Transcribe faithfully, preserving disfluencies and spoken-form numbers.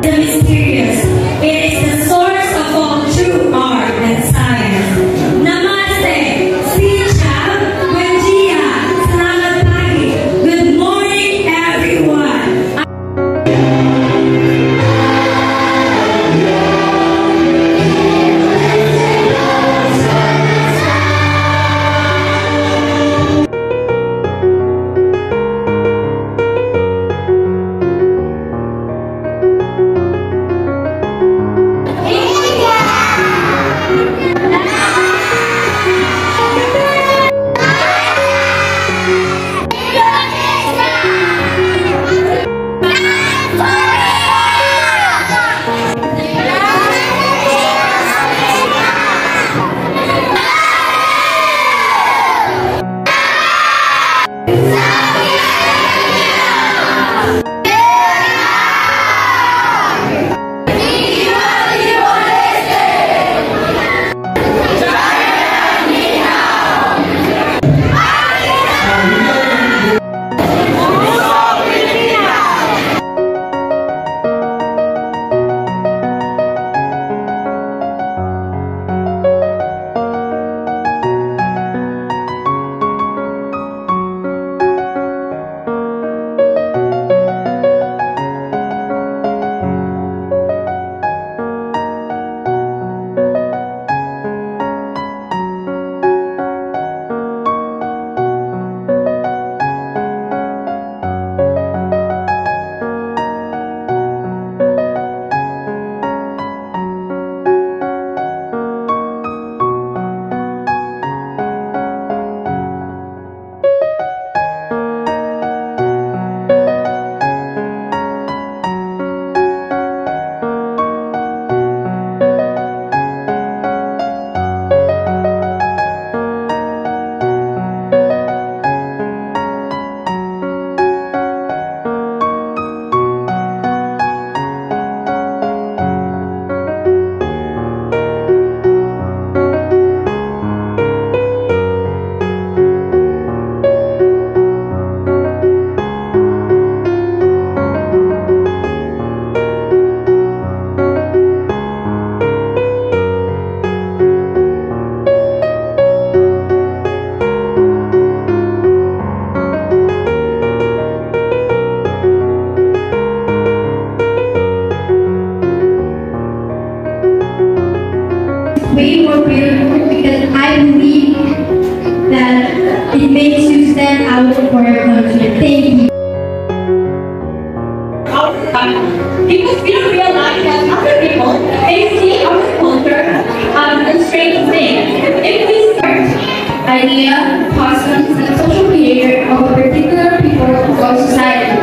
The mysterious. It is the source of all true art and science. Namaste. Sicha. Buen dia. Selamat pagi. Good morning, everyone. Way more beautiful because I believe that it makes you stand out for your country. Thank you. Because we don't realize that other people, they see our culture um, as strange things. If we start idea, customs, and social behavior of a particular people or society,